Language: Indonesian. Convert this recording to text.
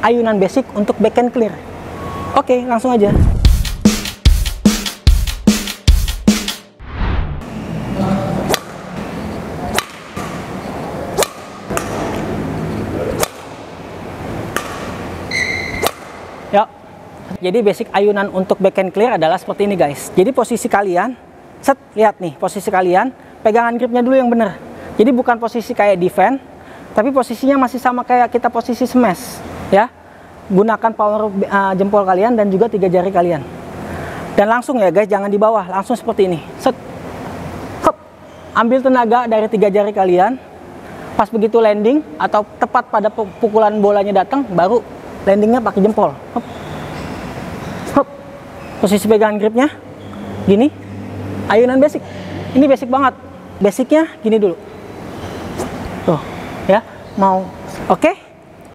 ayunan basic untuk backhand clear. Oke, langsung aja. Ya. Jadi basic ayunan untuk backhand clear adalah seperti ini guys. Jadi posisi kalian, set, lihat nih posisi kalian, pegangan gripnya dulu yang bener. Jadi bukan posisi kayak defend, tapi posisinya masih sama kayak kita posisi smash, ya. Gunakan power jempol kalian dan juga 3 jari kalian. Dan langsung ya guys, jangan di bawah, langsung seperti ini. Set. Hop. Ambil tenaga dari 3 jari kalian. Pas begitu landing atau tepat pada pukulan bolanya datang, baru landingnya pakai jempol. Hop. Hop. Posisi pegangan gripnya gini. Ayunan basic. Ini basic banget. Basicnya gini dulu. Tuh, ya. Mau. Oke.